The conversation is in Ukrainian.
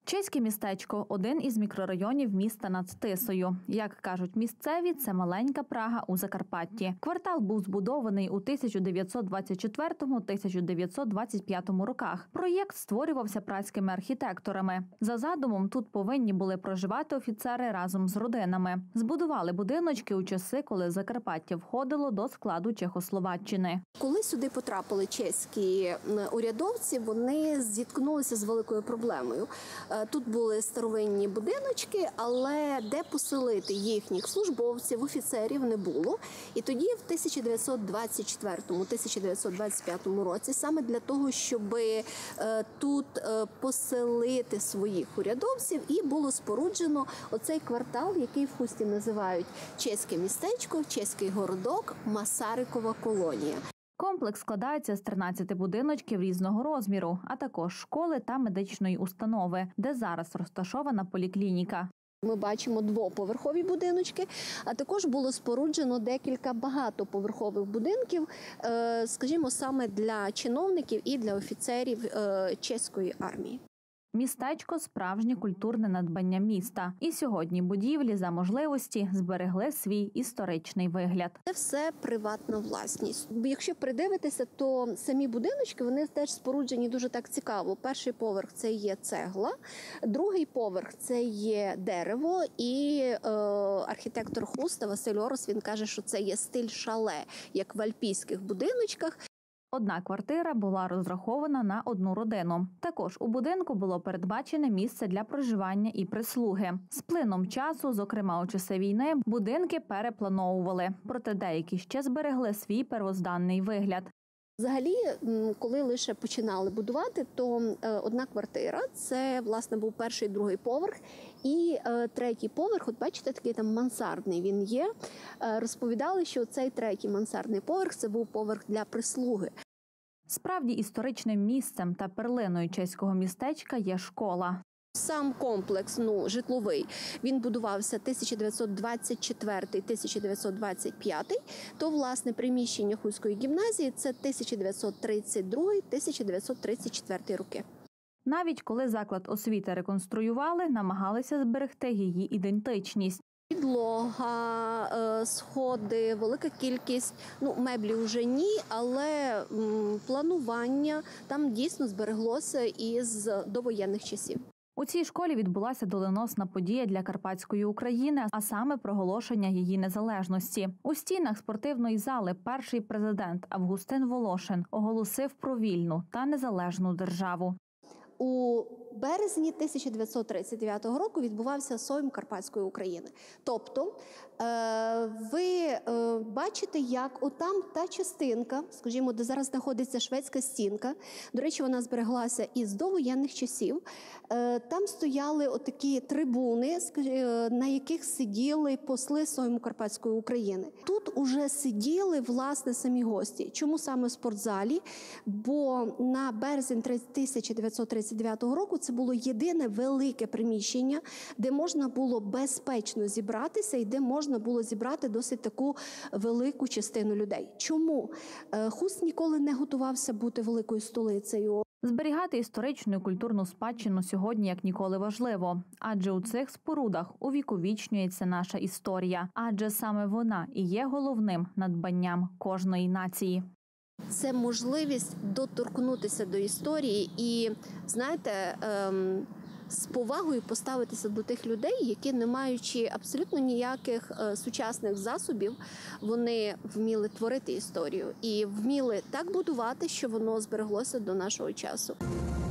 Чеське містечко – один із мікрорайонів міста над Тисою. Як кажуть місцеві, це маленька Прага у Закарпатті. Квартал був збудований у 1924-1925 роках. Проєкт створювався празькими архітекторами. За задумом, тут повинні були проживати офіцери разом з родинами. Збудували будиночки у часи, коли Закарпаття входило до складу Чехословаччини. Коли сюди потрапили чеські урядовці, вони зіткнулися з великою проблемою. Тут були старовинні будиночки, але де поселити їхніх службовців, офіцерів не було. І тоді в 1924-1925 році саме для того, щоб тут поселити своїх урядовців, і було споруджено оцей квартал, який в Хусті називають чеське містечко, чеський городок, Масарикова колонія. Комплекс складається з 13 будиночків різного розміру, а також школи та медичної установи, де зараз розташована поліклініка. Ми бачимо двоповерхові будиночки, а також було споруджено декілька багатоповерхових будинків, скажімо, саме для чиновників і для офіцерів чеської армії. Містечко – справжнє культурне надбання міста. І сьогодні будівлі за можливості зберегли свій історичний вигляд. Це все приватна власність. Якщо придивитися, то самі будиночки, вони теж споруджені дуже так цікаво. Перший поверх – це є цегла, другий поверх – це є дерево. І архітектор Хуста Василь Орос, він каже, що це є стиль шале, як в альпійських будиночках. Одна квартира була розрахована на одну родину. Також у будинку було передбачене місце для проживання і прислуги. З плином часу, зокрема у часи війни, будинки переплановували. Проте деякі ще зберегли свій первозданний вигляд. Взагалі, коли лише починали будувати, то одна квартира – це, власне, був перший, другий поверх. І третій поверх, от бачите, такий там мансардний він є. Розповідали, що цей третій мансардний поверх – це був поверх для прислуги. Справді історичним місцем та перлиною чеського містечка є школа. Сам комплекс, житловий, він будувався 1924-1925, то, власне, приміщення Хуської гімназії – це 1932-1934 роки. Навіть коли заклад освіти реконструювали, намагалися зберегти її ідентичність. Підлога, сходи, велика кількість, меблів вже ні, але планування там дійсно збереглося із довоєнних часів. У цій школі відбулася доленосна подія для Карпатської України, а саме проголошення її незалежності. У стінах спортивної зали перший президент Августин Волошин оголосив про вільну та незалежну державу. У березні 1939 року відбувався Сойм Карпатської України. Тобто, ви бачите, як отам та частинка, скажімо, де зараз знаходиться шведська стінка, до речі, вона збереглася із довоєнних часів, там стояли отакі трибуни, на яких сиділи посли Сойму Карпатської України. Тут уже сиділи, власне, самі гості. Чому саме в спортзалі? Бо на березень 1939 року це було єдине велике приміщення, де можна було безпечно зібратися і де можна було зібрати досить таку велику частину людей. Чому? Хуст ніколи не готувався бути великою столицею. Зберігати історичну і культурну спадщину сьогодні як ніколи важливо. Адже у цих спорудах увіковічнюється наша історія. Адже саме вона і є головним надбанням кожної нації. Це можливість доторкнутися до історії і, знаєте, з повагою поставитися до тих людей, які, не маючи абсолютно ніяких сучасних засобів, вони вміли творити історію і вміли так будувати, що воно збереглося до нашого часу.